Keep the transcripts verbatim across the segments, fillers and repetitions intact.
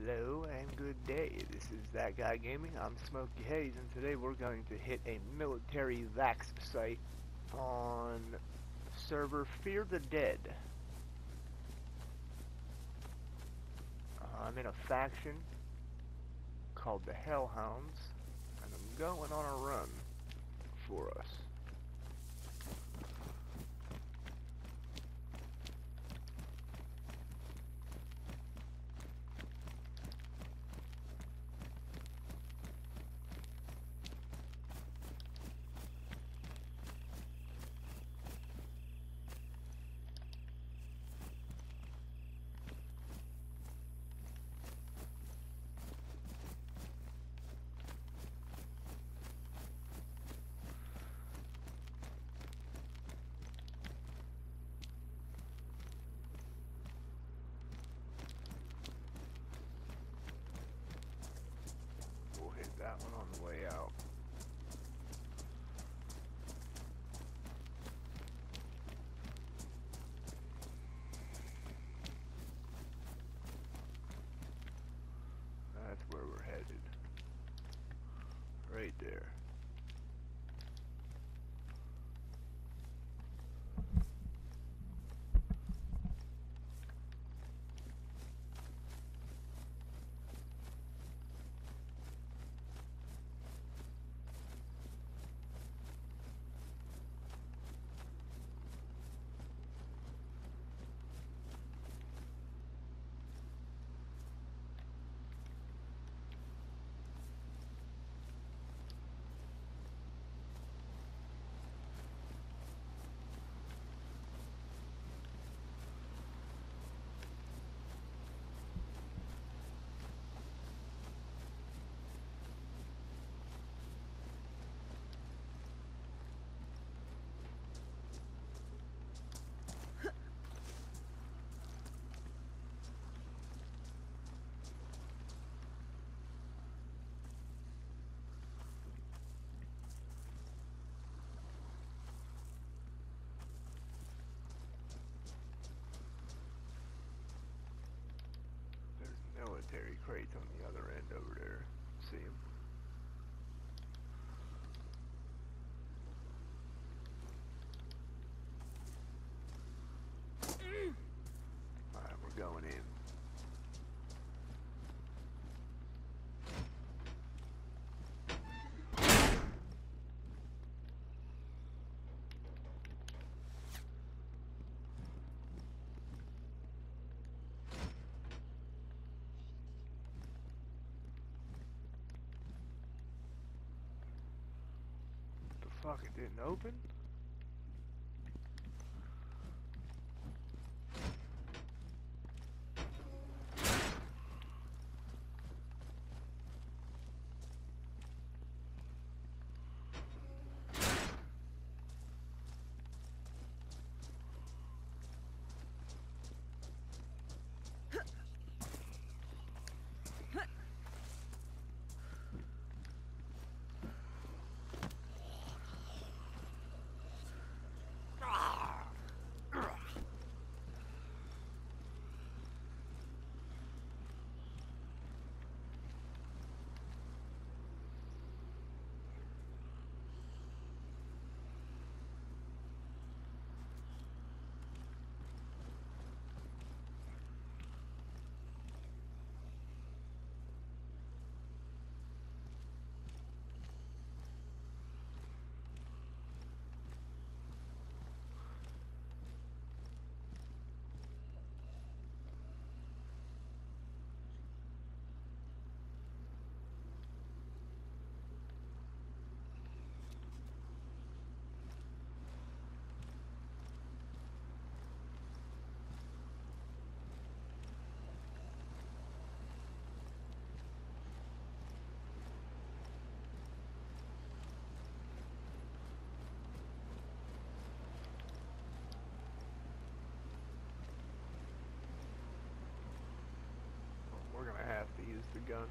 Hello and good day. This is That Guy Gaming. I'm Smokey Hayes, and today we're going to hit a military vax site on server Fear the Dead. Uh, I'm in a faction called the Hellhounds, and I'm going on a run for us. That one on the way out. That's where we're headed. Right there. Military crates on the other end over there. See them? Alright, we're going in. Fuck, it didn't open? We're gonna have to use the gun.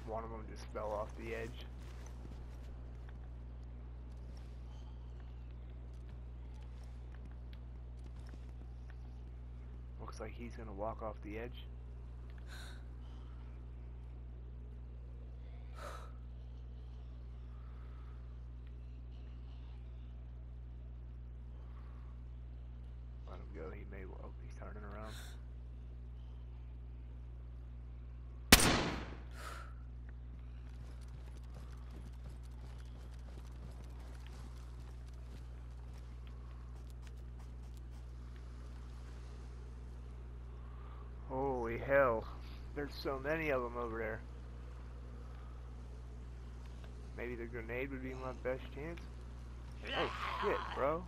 one of them just fell off the edge. Looks like he's gonna walk off the edge. Let him go. He may. Oh, he's turning around. Holy hell. There's so many of them over there. Maybe the grenade would be my best chance. Oh shit, bro.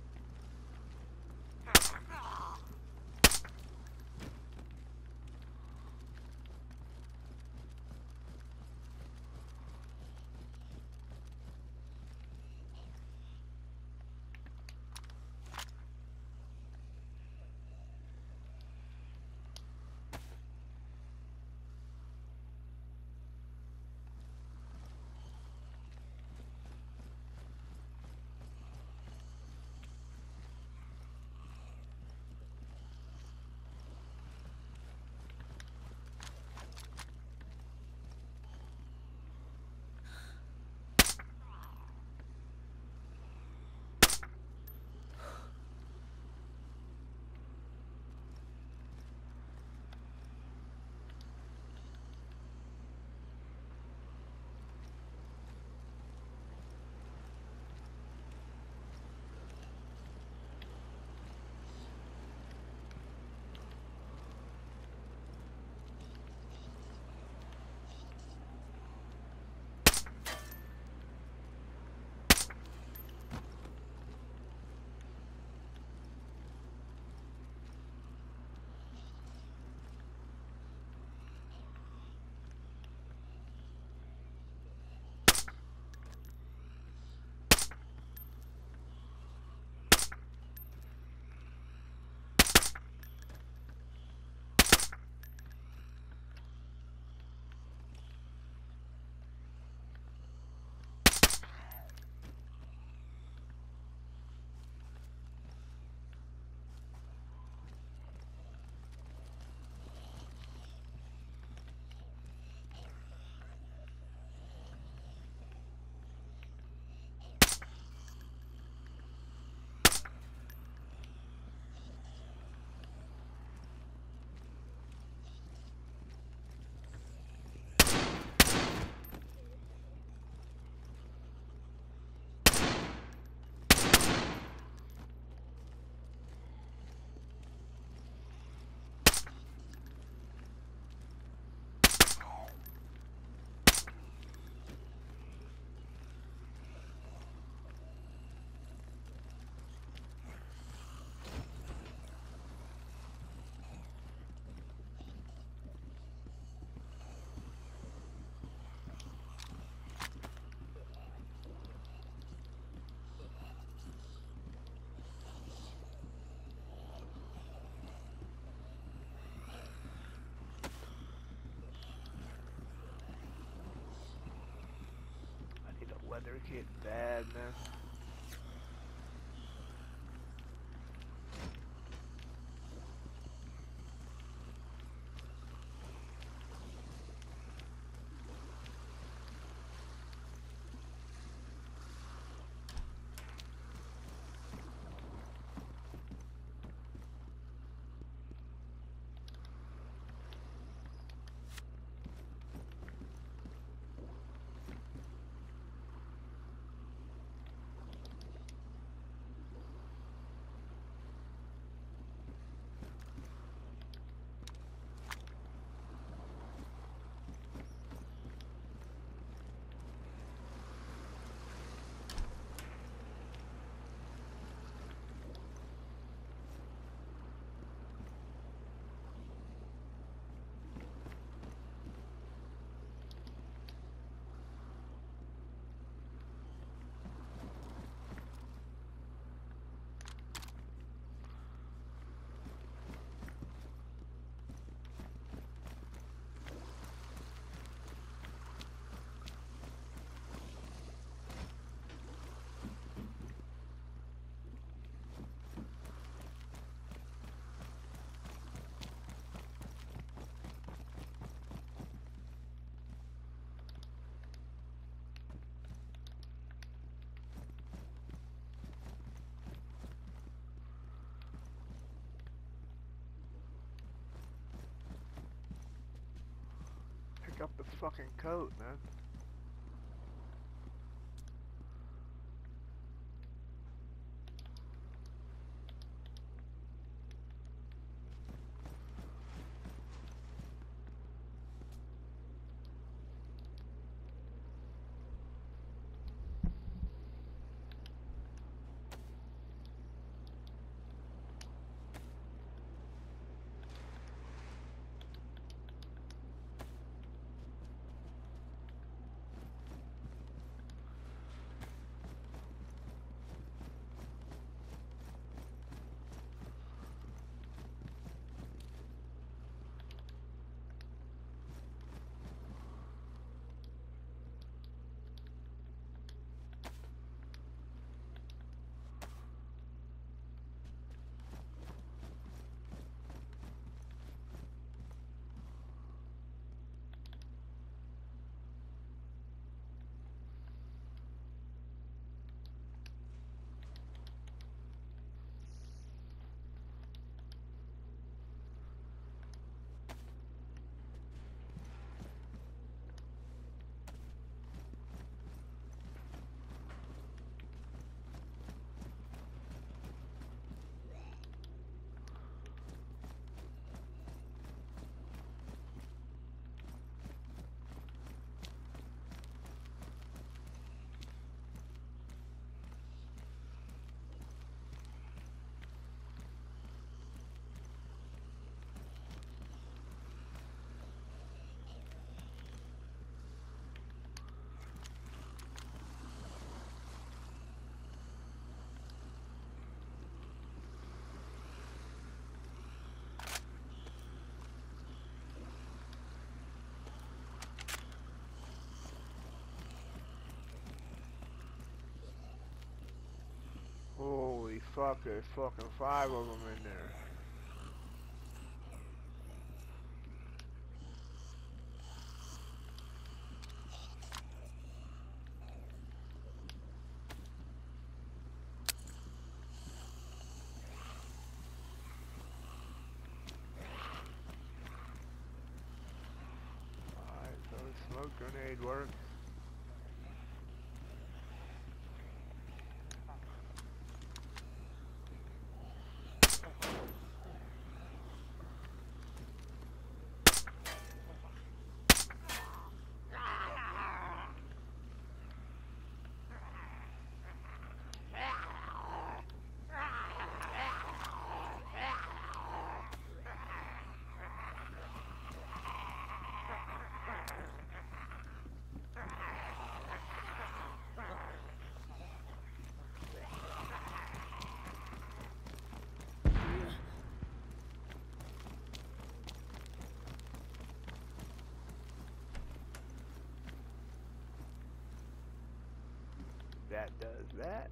Leather kit bad, man. up the fucking coat, man. Holy fuck, there's fucking five of them in there. Alright, so the smoke grenade works. That does that.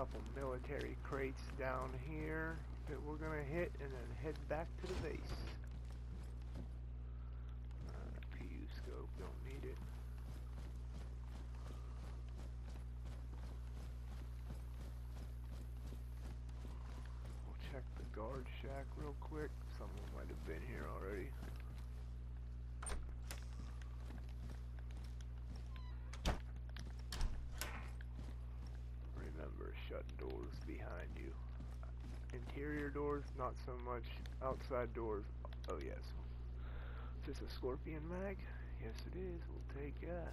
couple military crates down here that we're gonna hit and then head back to the base. Uh, P U scope, don't need it. We'll check the guard shack real quick. Someone might have been here already. Remember, shut doors behind you. Interior doors, not so much. Outside doors, oh yes. Is this a scorpion mag? Yes it is, we'll take that.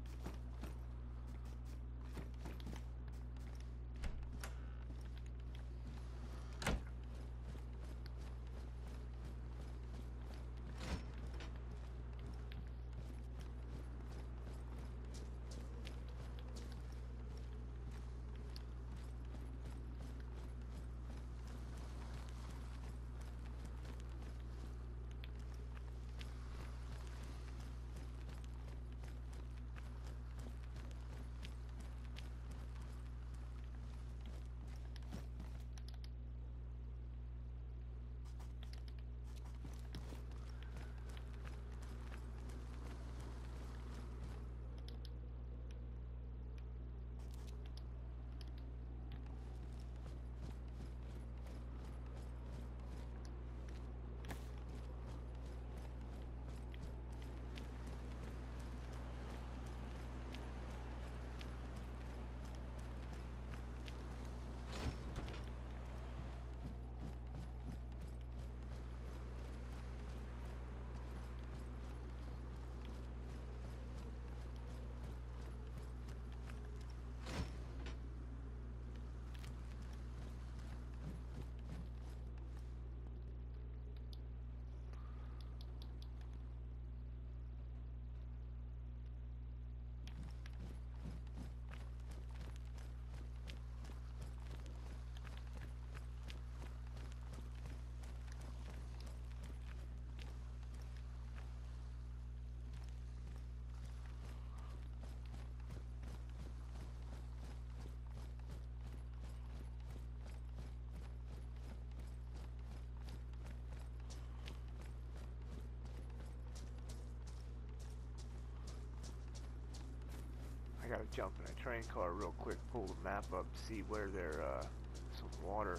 I gotta jump in a train car real quick, pull the map up, see where there's uh, some water.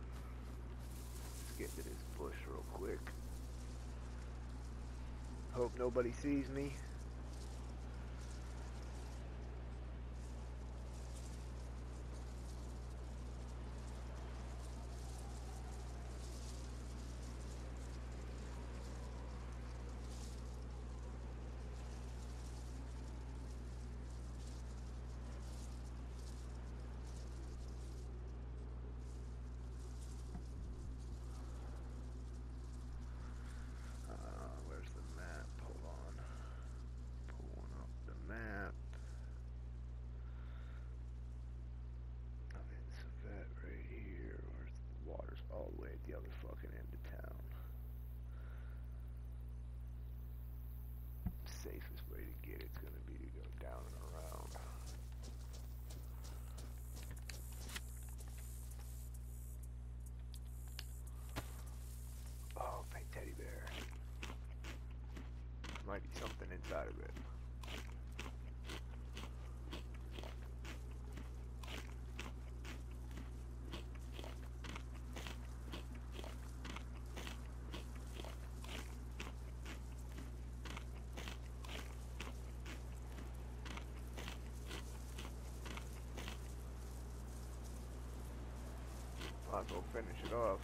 Let's get to this bush real quick. Hope nobody sees me. All the way at the other fucking end of town. Safest way to get it's gonna be to go down and around. Oh, pink teddy bear. Might be something inside of it. Might as well finish it off.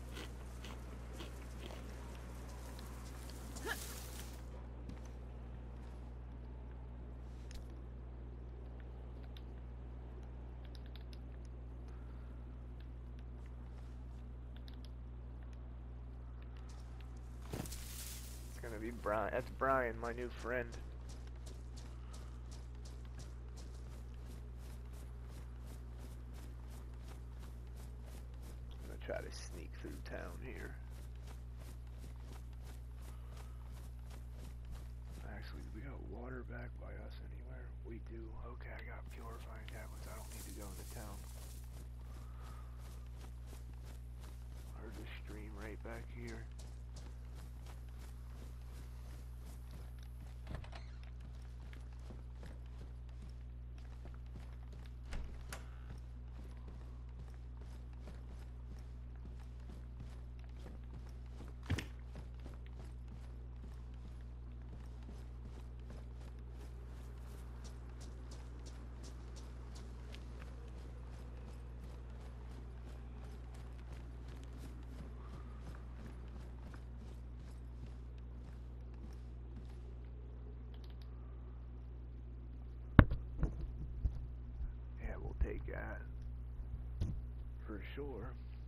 It's gonna be Brian. That's Brian, my new friend. Try to sneak through town here. Actually, we got water back by us anywhere? We do. Okay, I got purifying tablets. I don't need to go into town. sure.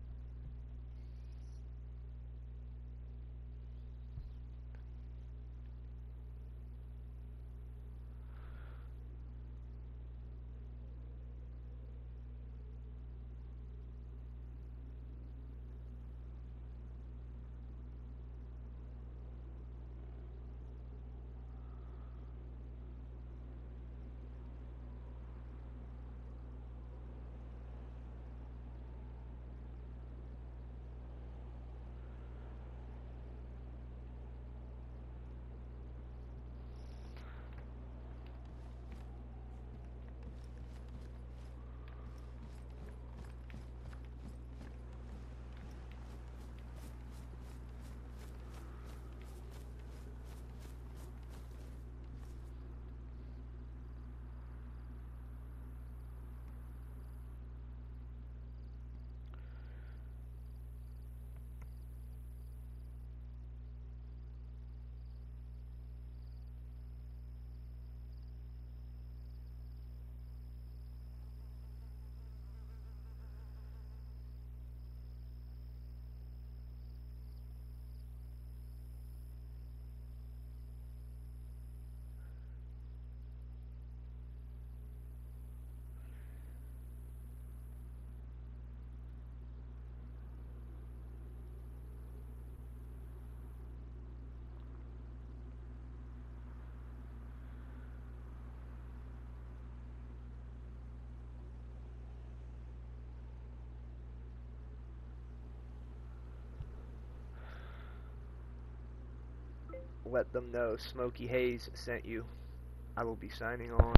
Let them know Smokey Hayes sent you. I will be signing on.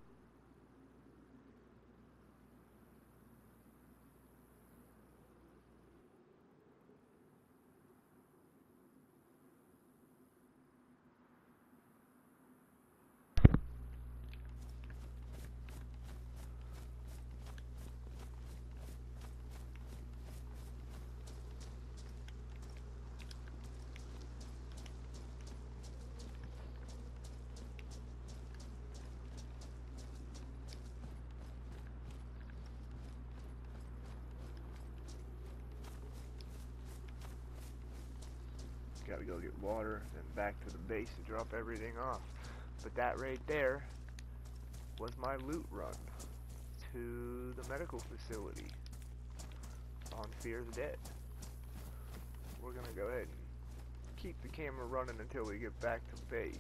Gotta go get water, then back to the base to drop everything off. But that right there was my loot run to the medical facility on Fear the Dead. We're gonna go ahead and keep the camera running until we get back to base.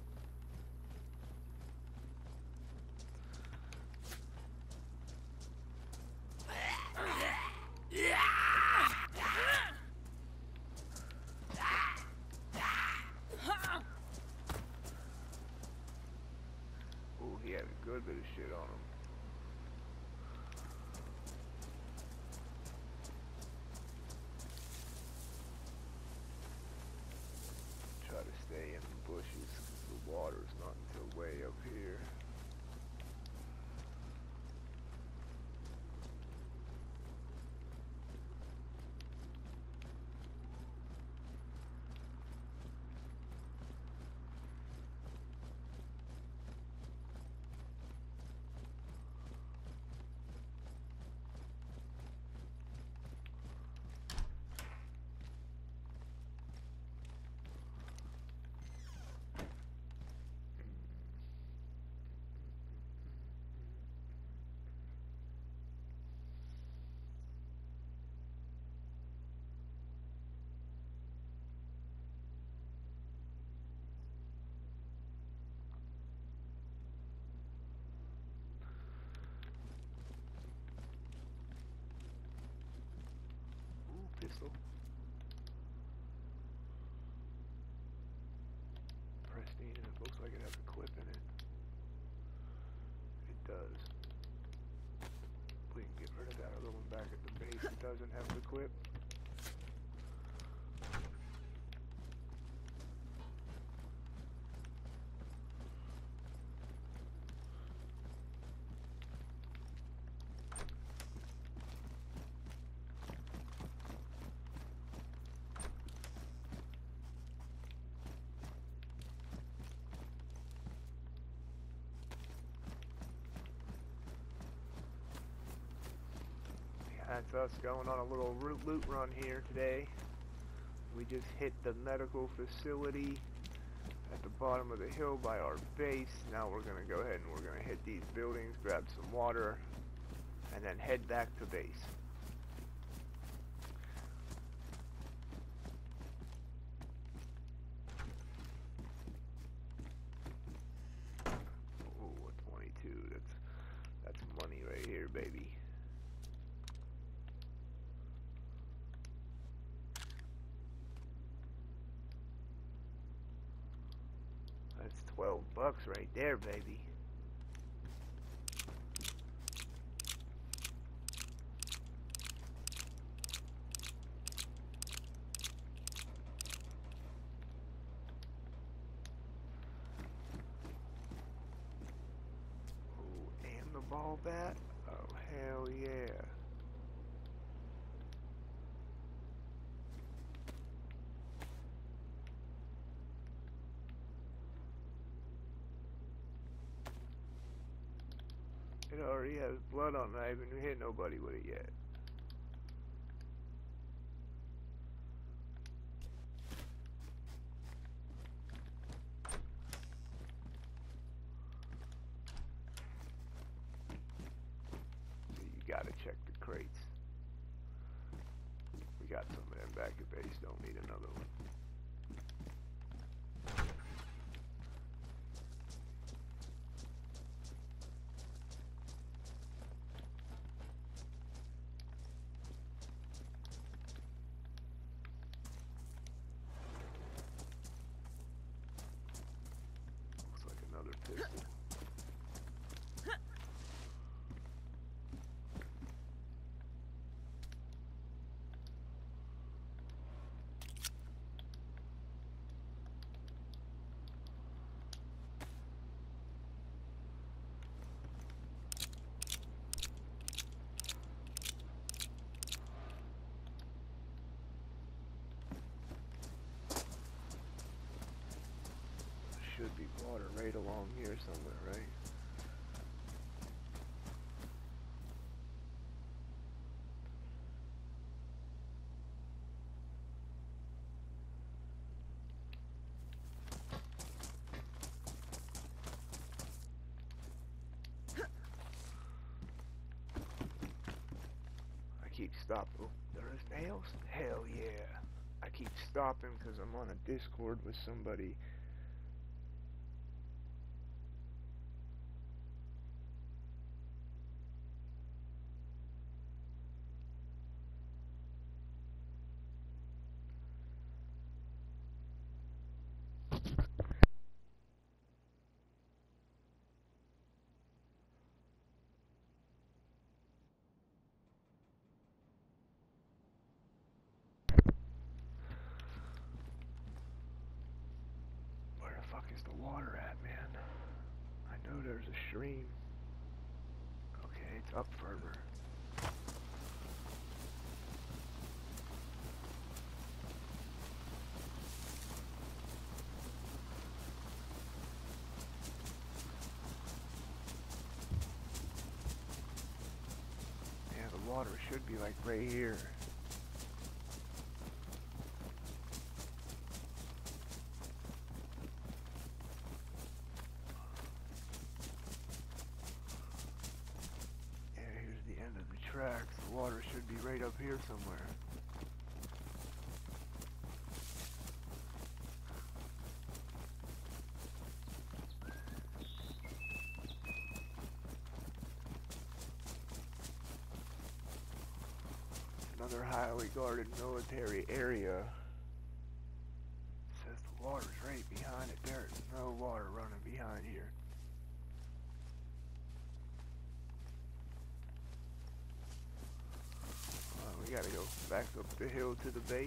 He had a good bit of shit on him. Try to stay in the bushes because the water's not until way up here. Pistol. Pristine, and it looks like it has a clip in it. It does. We can get rid of that other one back at the base. It doesn't have the clip. that's us going on a little loot run here today. We just hit the medical facility at the bottom of the hill by our base. Now we're going to go ahead and we're going to hit these buildings, grab some water, and then head back to base. Ooh, a twenty-two. That's that's money right here, baby. That's twelve bucks right there, baby. Ooh, and the ball bat? Oh, hell yeah. It already has blood on it. I haven't hit nobody with it yet. So you gotta check the crates. We got some of them back at base. Don't need another one. Pistol. Should be water right along here somewhere, right? I keep stopping. Oh, there is nails? Hell yeah. I keep stopping because I'm on a Discord with somebody. Where the fuck is the water at, man? I know there's a stream. Okay, it's up further. Yeah, the water should be like right here. Tracks. The water should be right up here somewhere. Another highly guarded military area. It says the water's right behind it. There's no water running behind here. We gotta go back up the hill to the base.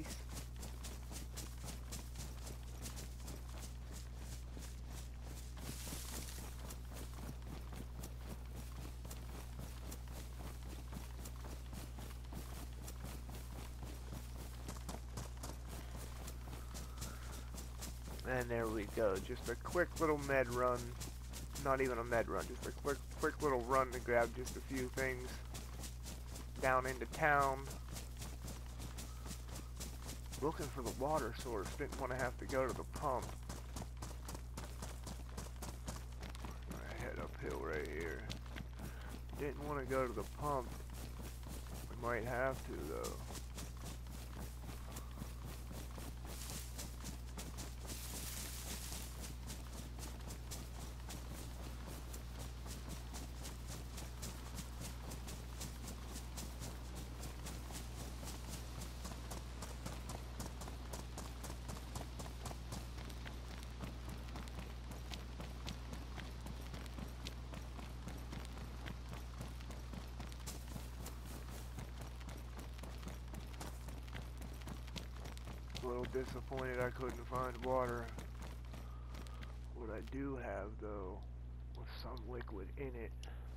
And there we go. Just a quick little med run. Not even a med run, just a quick quick little run to grab just a few things. down into town looking for the water source. Didn't want to have to go to the pump. I head uphill right here. Didn't want to go to the pump. We might have to though. A little disappointed I couldn't find water. What I do have though was some liquid in it.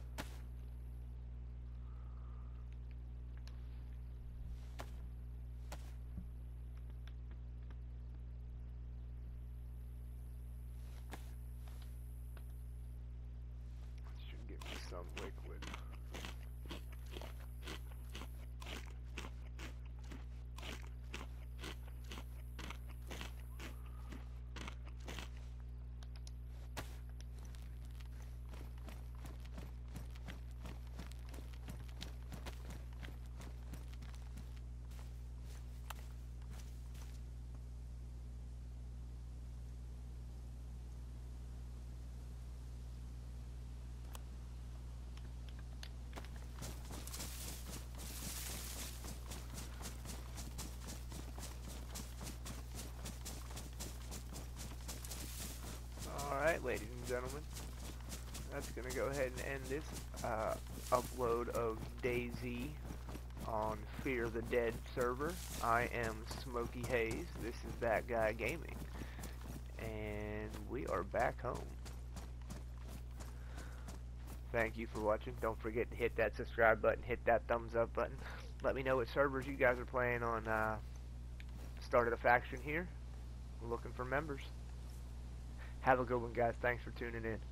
Should give me some liquid. Alright, ladies and gentlemen, that's going to go ahead and end this uh, upload of DayZ on Fear the Dead server. I am Smokey Hayes, this is That Guy Gaming, and we are back home. Thank you for watching. Don't forget to hit that subscribe button, hit that thumbs up button. Let me know what servers you guys are playing on. Uh, started a faction here. We're looking for members. Have a good one, guys. Thanks for tuning in.